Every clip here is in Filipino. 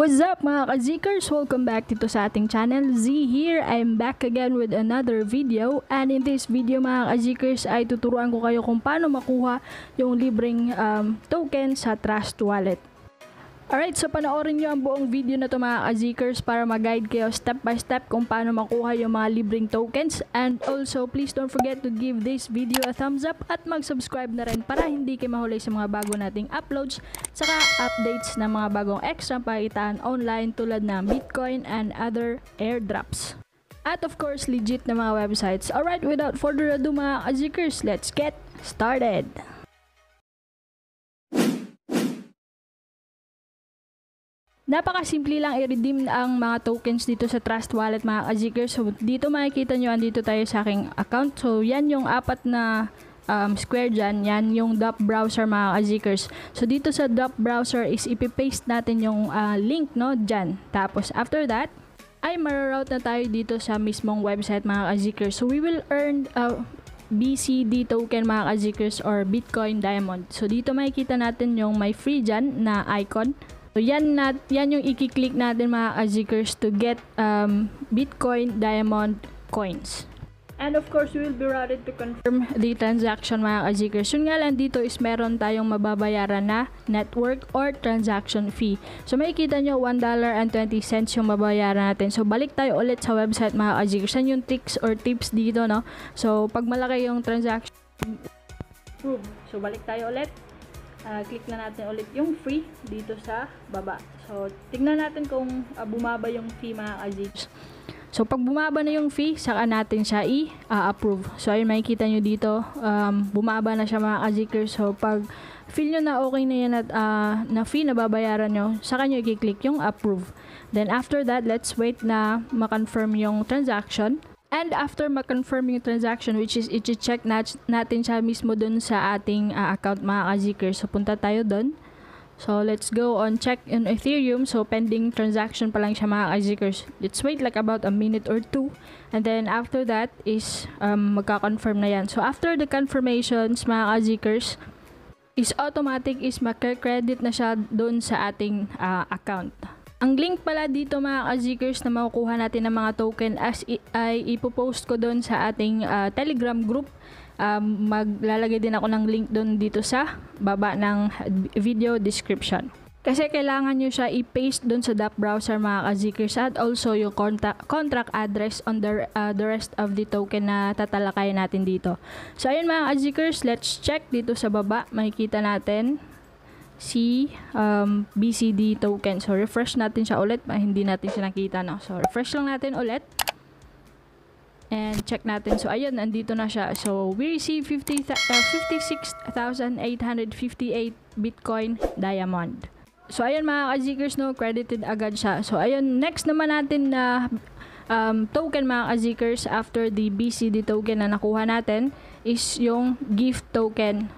What's up mga ka-Zkers? Welcome back dito sa ating channel. Z here. I'm back again with another video. And in this video mga ka-Zkers ay tuturuan ko kayo kung paano makuha yung libreng token sa Trust Wallet. Alright, so panoorin nyo ang buong video na to mga ka-Zkers para mag-guide kayo step by step kung paano makuha yung mga libreng tokens. And also, please don't forget to give this video a thumbs up at mag-subscribe na rin para hindi kayo mahuli sa mga bago nating uploads saka updates ng mga bagong extra pakitaan online tulad ng Bitcoin and other airdrops. At of course, legit na mga websites. Alright, without further ado mga ka-Zkers, let's get started! Napakasimple lang i-redeem ang mga tokens dito sa Trust Wallet mga ka-Zkers. So dito makikita nyo, andito tayo sa aking account. So yan yung apat na square dyan, yan yung DApp browser mga ka-Zkers. So dito sa DApp browser is ipipaste natin yung link no, dyan. Tapos after that, ay mararoute na tayo dito sa mismong website mga ka-Zkers. So we will earn BCD token mga ka-Zkers or Bitcoin Diamond. So dito makikita natin yung may free dyan na icon. So yan yung i-click natin mga ka-Zkers to get Bitcoin Diamond coins. And of course, we will be routed to confirm the transaction mga ka-Zkers. Yun nga lang dito is meron tayong mababayaran na network or transaction fee. So makikita nyo $1.20 yung mababayaran natin. So balik tayo ulit sa website mga ka-Zkers. Yan yung tricks or tips dito no. So pag malaki yung transaction prove. So balik tayo ulit. Click na natin ulit yung free dito sa baba. So, tignan natin kung bumaba yung fee mga ka-Zkers. So, pag bumaba na yung fee, saka natin siya i-approve. So, ayun, makikita nyo dito, bumaba na siya mga ka-Zkers. So, pag feel nyo na okay na yan at na fee na babayaran nyo, saka nyo i-click yung approve. Then, after that, let's wait na ma-confirm yung transaction. And after ma-confirm yung transaction, which is i-check natin siya mismo dun sa ating account mga ka-Zkers. So, punta tayo dun. So, let's go on check in Ethereum. So, pending transaction pa lang siya mga ka-Zkers. Let's wait like about a minute or two. And then, after that is magka-confirm na yan. So, after the confirmations mga ka-Zkers, is automatic is makakredit na siya dun sa ating account. Ang link pala dito mga ka-Zkers na makukuha natin ng mga token ay ipopost ko doon sa ating Telegram group. Maglalagay din ako ng link doon dito sa baba ng video description. Kasi kailangan nyo siya i-paste doon sa DApp browser mga ka-Zkers at also yung contract address on the rest of the token na tatalakayin natin dito. So ayun mga ka-Zkers, let's check dito sa baba. Makikita natin si BCD token. So, refresh natin siya ulit. Hindi natin siya nakita, no? So, refresh lang natin ulit. And check natin. So, ayun, nandito na siya. So, we receive 56,858 Bitcoin Diamond. So, ayun mga ka-Zkers, no? Credited agad siya. So, ayun, next naman natin na token mga ka-Zkers after the BCD token na nakuha natin is yung gift token.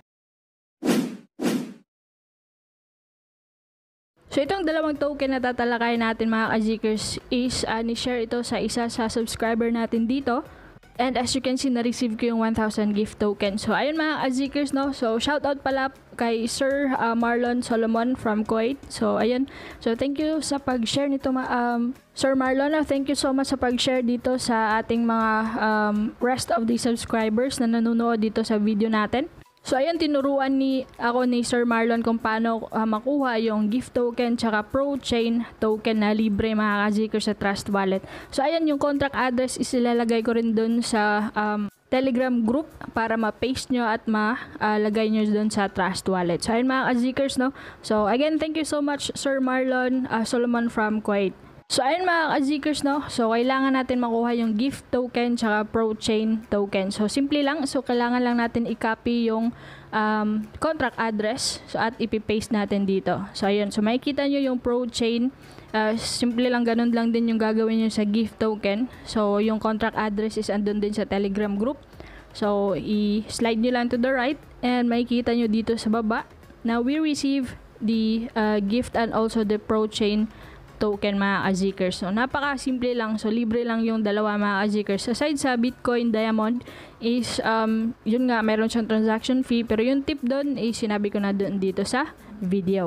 So, itong dalawang token na tatalakayin natin mga ka-Zkers is ni-share ito sa isa sa subscriber natin dito. And as you can see, na-receive ko yung 1,000 gift token. So, ayun mga ka-Zkers, no? So, shoutout pala kay Sir Marlon Solomon from Kuwait. So, ayun. So, thank you sa pag-share nito, Sir Marlon. Thank you so much sa pag-share dito sa ating mga rest of the subscribers na nanonood dito sa video natin. So, ayun, tinuruan ako ni Sir Marlon kung paano makuha yung gift token tsaka Pro Chain token na libre mga ka-Zkers sa Trust Wallet. So, ayun, yung contract address is ilalagay ko rin dun sa Telegram group para ma-paste nyo at malagay nyo dun sa Trust Wallet. So, ayun mga ka-Zkers, no? So, again, thank you so much Sir Marlon Solomon from Kuwait. So, ayun mga ka-Zkers, no? So, kailangan natin makuha yung gift token tsaka Pro Chain token. So, simple lang. So, kailangan lang natin i-copy yung contract address at ipipaste natin dito. So, ayun. So, makikita nyo yung Pro Chain. Simple lang, ganun lang din yung gagawin nyo sa gift token. So, yung contract address is andun din sa Telegram group. So, i-slide nyo lang to the right and makikita nyo dito sa baba na we receive the gift and also the Pro Chain token mga ka-Zkers. So, napaka-simple lang. So, libre lang yung dalawa mga ka-Zkers. Aside sa Bitcoin Diamond is, yun nga, meron siyang transaction fee. Pero yung tip doon is sinabi ko na doon dito sa video.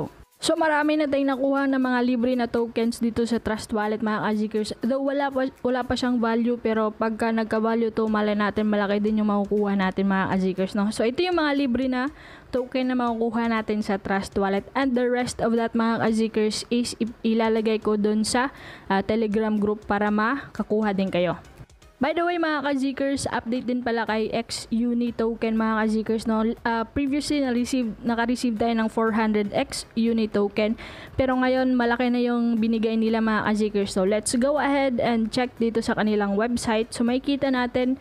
So marami na tayong nakuha ng mga libre na tokens dito sa Trust Wallet mga ka-Zkers. Though wala pa siyang value, pero pagka nagka-value to, malay natin malaki din yung makukuha natin mga ka-Zkers, no? So ito yung mga libre na token na makukuha natin sa Trust Wallet, and the rest of that mga ka-Zkers is ilalagay ko dun sa Telegram group para makakuha din kayo. By the way mga ka-Zkers, update din pala kay XUNI token mga ka-Zkers, no? Previously naka-receive tayo ng 400 XUNI token, pero ngayon malaki na yung binigay nila mga ka-Zkers. So let's go ahead and check dito sa kanilang website. So makikita natin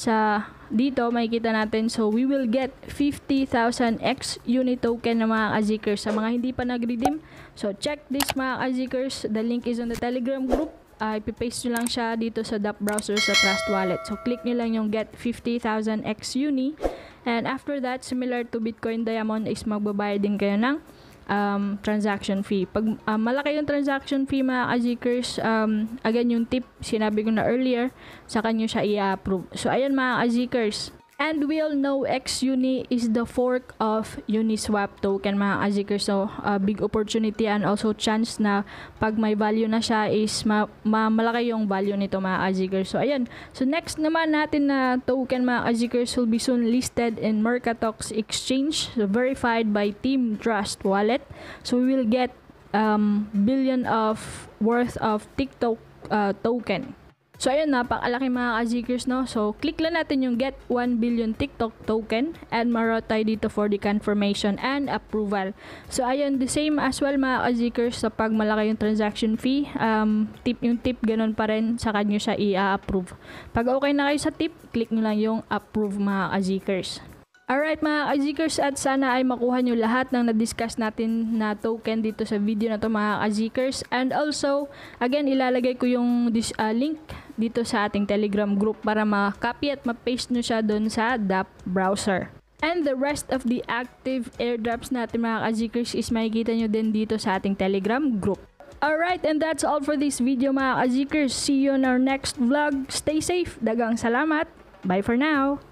so we will get 50,000 XUNI token na mga ka-Zkers sa mga hindi pa nag-redeem. So check this mga ka-Zkers, the link is on the Telegram group. Ipipaste nyo lang siya dito sa DApp browser sa Trust Wallet. So click nyo lang yung get 50,000 XUNI, and after that, similar to Bitcoin Diamond, is magbabayad din kayo ng transaction fee. Pag malaki yung transaction fee mga ka-Zkers, again yung tip sinabi ko na earlier, saka nyo siya i-approve. So ayan mga ka-Zkers. And we all know XUNI is the fork of Uniswap token mga ka-Zkers. So big opportunity and also chance na pag may value na siya is malaki yung value nito mga ka-Zkers. So ayan. So next naman natin na token mga ka-Zkers will be soon listed in Mercatox Exchange, so verified by Team Trust Wallet. So we will get billion of worth of TikTok token. So ayun, napakalaki mga ka-Zkers, no? So click lang natin yung get 1 billion TikTok token and maroon tayo dito for the confirmation and approval. So ayun, the same as well mga ka-Zkers, sa pag malaki yung transaction fee, yung tip ganun pa rin, sa kanyo siya i-approve. Pag okay na kayo sa tip, click nyo lang yung approve mga ka-Zkers. Alright mga ka-Zkers, at sana ay makuha nyo lahat ng na-discuss natin na token dito sa video na to mga ka-Zkers. And also, again, ilalagay ko yung link dito sa ating Telegram group para ma-copy at ma-paste nyo siya doon sa DApp browser. And the rest of the active airdrops natin mga ka-Zkers is makikita nyo din dito sa ating Telegram group. Alright, and that's all for this video mga ka-Zkers. See you on our next vlog. Stay safe. Dagang salamat. Bye for now.